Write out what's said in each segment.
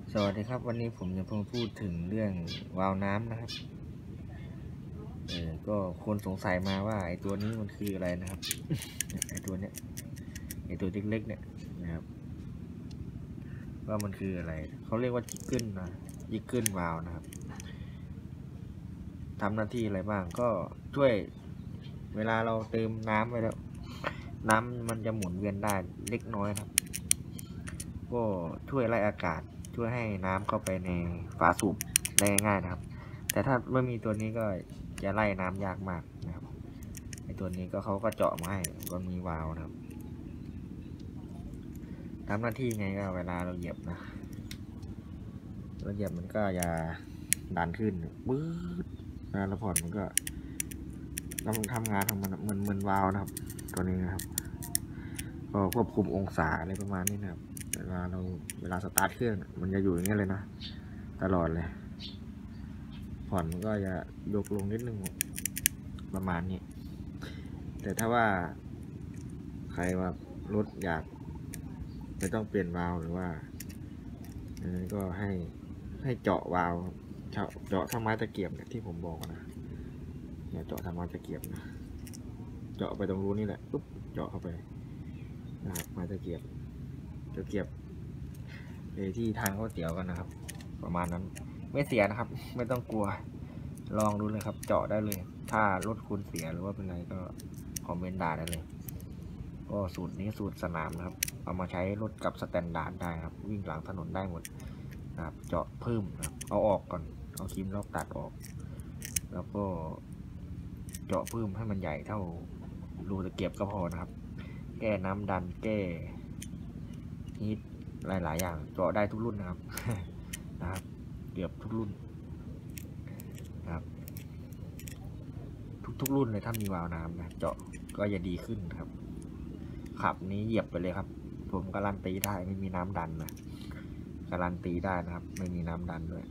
สวัสดีครับวันนี้ผมจะพูดถึงเรื่องวาล์วน้ำนะครับก็คนสงสัยมาว่าไอ้ตัวนี้มันคืออะไรนะครับ ไอ้ตัวเนี้ยไอ้ตัวเล็กๆเนี่ยนะครับว่ามันคืออะไรเขาเรียกว่าจิกเกิลนะจิกเกิลวาล์วนะครับทำหน้าที่อะไรบ้างก็ช่วยเวลาเราเติมน้ำไปแล้วน้ำมันจะหมุนเวียนได้เล็กน้อยครับก็ช่วยไล่อากาศช่วยให้น้ำเข้าไปในฝาสูบได้ง่ายนะครับ แต่ถ้าไม่มีตัวนี้ก็จะไล่น้ำยากมากนะครับไอตัวนี้ก็เขาก็เจาะมาให้ก็มีวาล์วนะครับทำหน้าที่ไงก็เวลาเราเหยียบนะเราเหยียบมันก็จะดันขึ้นปื๊ดนะแล้วผ่อนมันก็ต้องทำงานของมันเหมือนวาล์วนะครับตัวนี้นะครับก็ควบคุมองศาอะไรประมาณนี้นะครับเวลาสตาร์ทเครื่องมันจะอยู่อย่างนี้เลยนะตลอดเลยผ่อนมันก็จะยกลงนิดนึงประมาณนี้แต่ถ้าว่าใครว่ารถอยากไม่ต้องเปลี่ยนวาล์วหรือว่าก็ให้เจาะวาล์วเจาะทำไม้ตะเกียบเนี่ยที่ผมบอกนะเนี่ยเจาะทำไม้ตะเกียบนะเจาะไปตรงรูนี่แหละปุ๊บเจาะเข้าไปนะครับไม้ตะเกียบที่ทานก๋วยเตี๋ยวกันนะครับประมาณนั้นไม่เสียนะครับไม่ต้องกลัวลองดูเลยครับเจาะได้เลยถ้ารถคุณเสียหรือว่าเป็นไรก็คอมเมนต์ด่าได้เลยก็สูตรนี้สูตรสนามนะครับเอามาใช้รถกับสแตนดาร์ดได้ครับวิ่งหลังถนนได้หมดนะครับเจาะเพิ่มนะครับเอาออกก่อนเอาครีมลอกตัดออกแล้วก็เจาะเพิ่มให้มันใหญ่เท่ารูตะเกียบก็พอนะครับแก้น้ำดันแก้ฮีทหลายๆอย่างเจาะได้ทุกรุ่นนะครับ นะครับเกือบทุกรุ่นนะครับทุกรุ่นเลยถ้ามีวาล์วน้ำนะเจาะก็จะดีขึ้นครับขับนี้เหยียบไปเลยครับผมการันตีได้ไม่มีน้ำดันนะการันตีได้นะครับไม่มีน้ำดันด้วย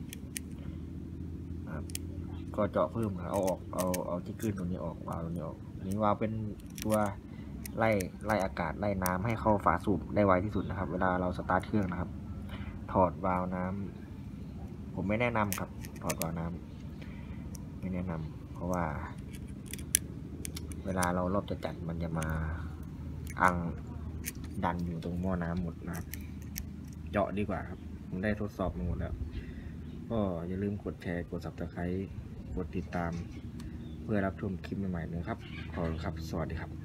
นะครับก็เจาะเพิ่มเอาออกเอาที่ขึ้นตรงนี้ออกวาล์วตรงนี้ออกนี้วาล์วเป็นตัวไล่อากาศไล่น้ำให้เข้าฝาสูบได้ไวที่สุดนะครับเวลาเราสตาร์ทเครื่องนะครับถอดวาล์วน้ำผมไม่แนะนำครับถอดวาล์วน้ำไม่แนะนำเพราะว่าเวลาเรารอบจะจัดมันจะมาอังดันอยู่ตรงหม้อน้ำหมดนะครับเจาะดีกว่าครับผมได้ทดสอบมาหมดแล้วก็อย่าลืมกดแชร์กด Subscribe กดติดตามเพื่อรับชมคลิปใหม่ๆนะครับขอบคุณครับสวัสดีครับ